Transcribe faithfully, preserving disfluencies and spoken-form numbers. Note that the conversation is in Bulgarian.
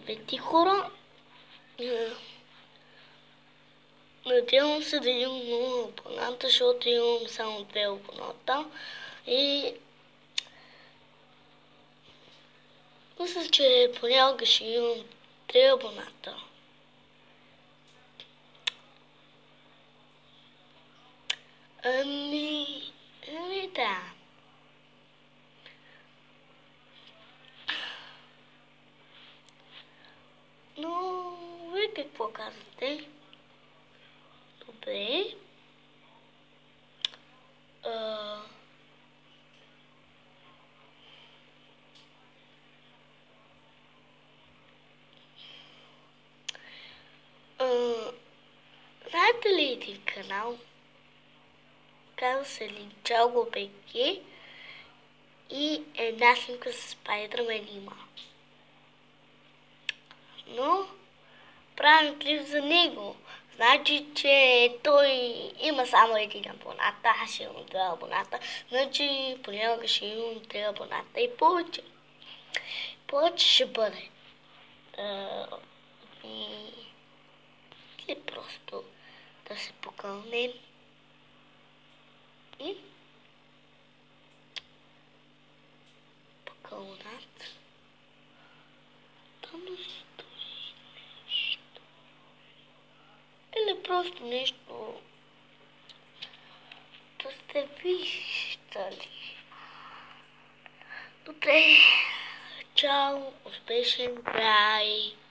Здравейте, хора! Надявам се да имам много абоната, защото имам само две абоната. И мисля, че понякога ще имам три абоната. Ами, ами да. Но, вие какво казвате? Добре. А... А... Знаете ли един канал? Казва се Линчалго БГ и една снимка с Спайдърмен има. Но правим клип за него. Значи, че той има само един абоната, аз ще имам два абоната. Значи, понякога ще имам три абоната и повече. Повече ще бъде. И... Или просто да се покълнем. И... Покълнат. Там стои нещо. Или просто нещо да сте виждали. Добре. Чао. Успешен край.